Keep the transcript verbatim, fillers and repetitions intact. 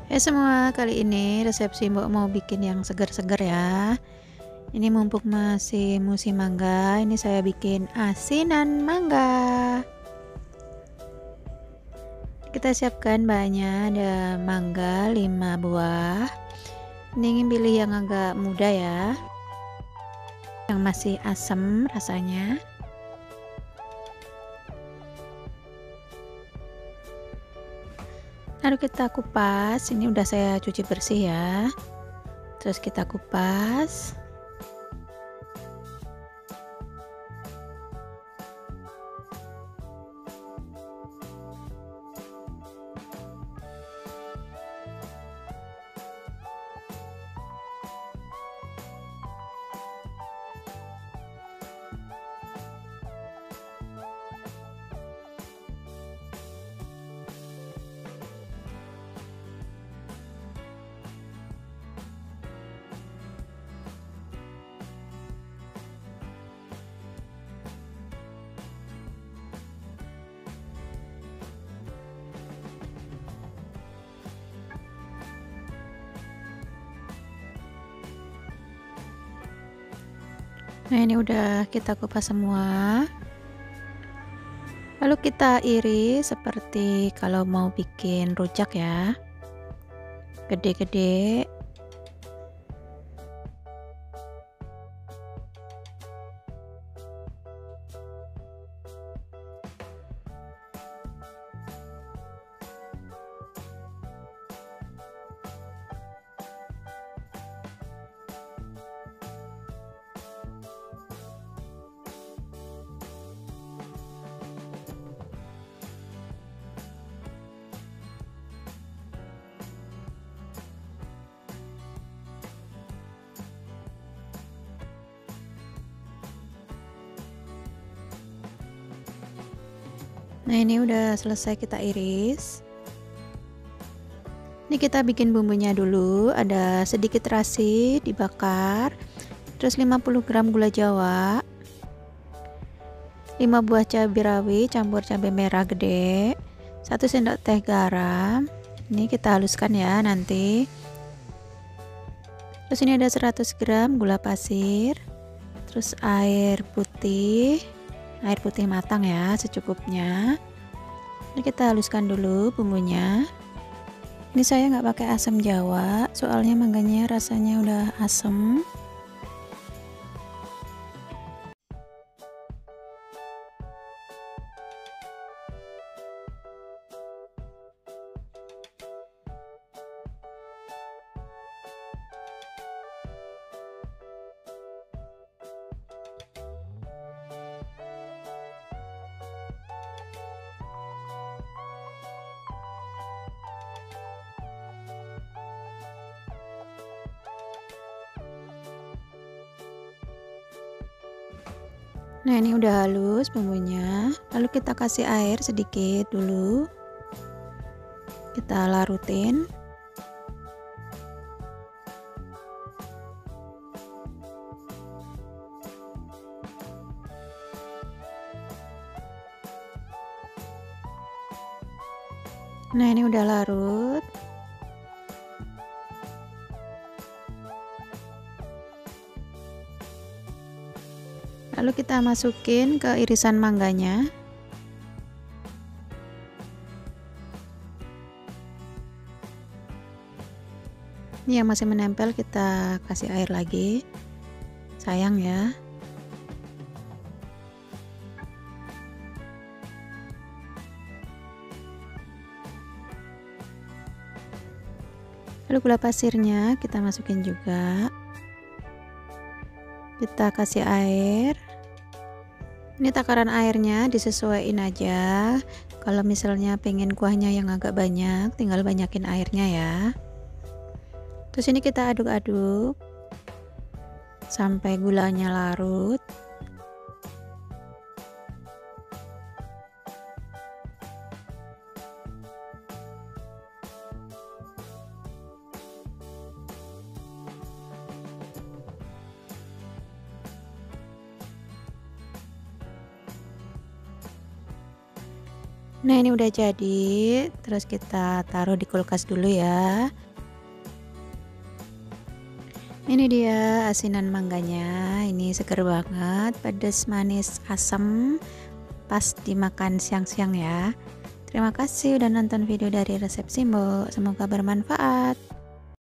Hai semua, kali ini resepsi Mbok mau bikin yang segar-segar ya. Ini mumpung masih musim mangga, ini saya bikin asinan mangga. Kita siapkan bahannya, ada mangga lima buah. Ini ingin pilih yang agak muda ya, yang masih asam rasanya. Lalu kita kupas, ini udah saya cuci bersih ya. Terus kita kupas. Nah, ini udah kita kupas semua. Lalu kita iris seperti kalau mau bikin rujak ya. Gede-gede. Nah, ini udah selesai kita iris. Ini kita bikin bumbunya dulu. Ada sedikit terasi dibakar, terus lima puluh gram gula jawa, lima buah cabai rawit campur cabai merah gede, satu sendok teh garam. Ini kita haluskan ya nanti. Terus ini ada seratus gram gula pasir, terus air putih, air putih matang ya secukupnya. Ini kita haluskan dulu bumbunya. Ini saya nggak pakai asam jawa, soalnya mangganya rasanya udah asam. Nah, ini udah halus bumbunya. Lalu kita kasih air sedikit dulu. Kita larutin. Nah, ini udah larut. Lalu kita masukin ke irisan mangganya. Ini yang masih menempel kita kasih air lagi. Sayang ya. Lalu gula pasirnya kita masukin juga. Kita kasih air. Ini takaran airnya disesuaikan aja. Kalau misalnya pengen kuahnya yang agak banyak, tinggal banyakin airnya ya. Terus ini kita aduk-aduk sampai gulanya larut. Nah, ini udah jadi, terus kita taruh di kulkas dulu ya. Ini dia asinan mangganya, ini seger banget, pedas, manis, asam, pas dimakan siang-siang ya. Terima kasih udah nonton video dari resep Simbo, semoga bermanfaat.